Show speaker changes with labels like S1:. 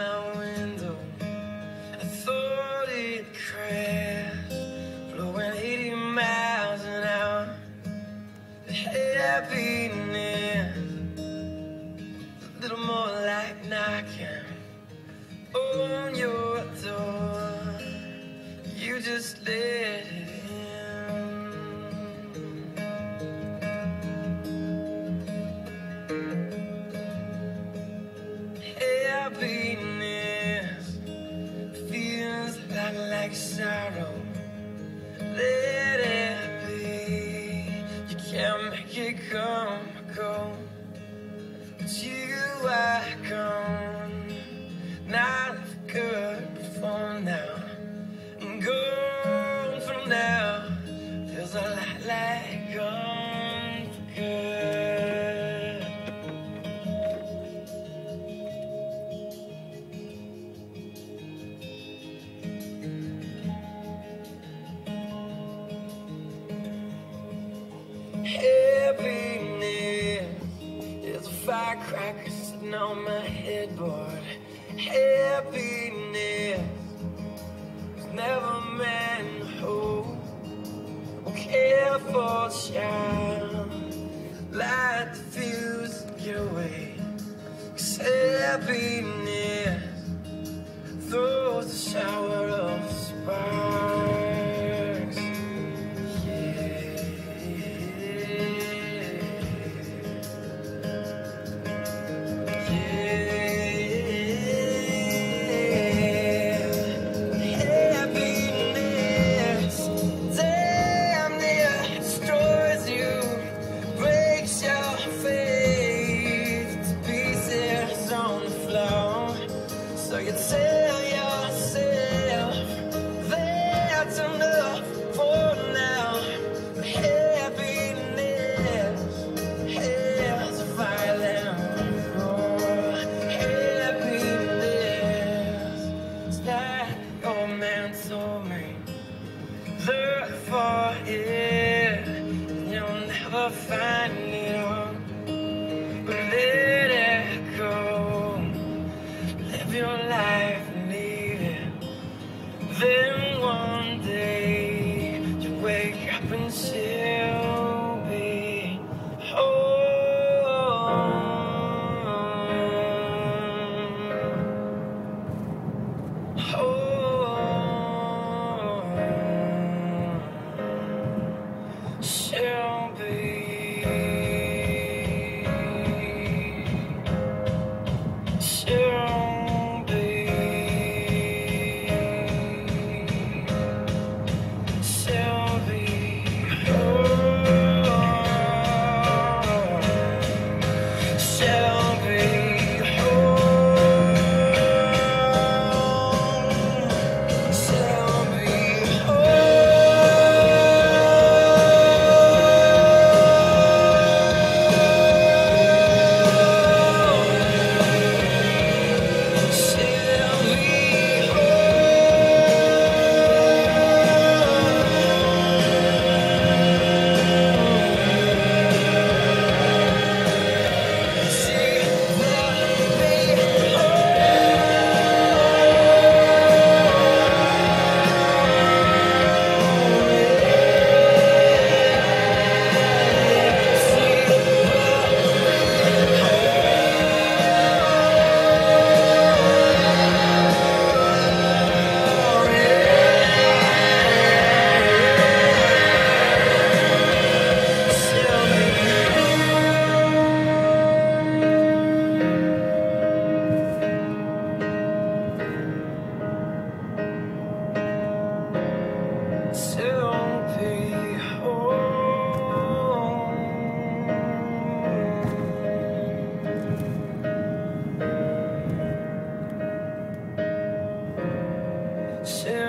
S1: my window, I thought it crashed, blowing 80 miles an hour. The happiness, a little more like knocking on your door. You just let it in. Happiness feels like sorrow. Let it be. You can't make it come or go, but you are gone. Not for good, but for now. And gone from now feels a lot like gone for good. Happiness is a firecracker sitting on my headboard. Happiness was never meant to hold. Won't care for a child, light the fuse and get away. 'Cause happiness throws a shower of sparks. So you tell yourself that's enough for now. But happiness has a violent roar. Happiness is like your man told me. Look for it, and you'll never find it all. But let it go. Live your life and leave it. Then one day you wake up and she'll be home. Home. She'll be. She'll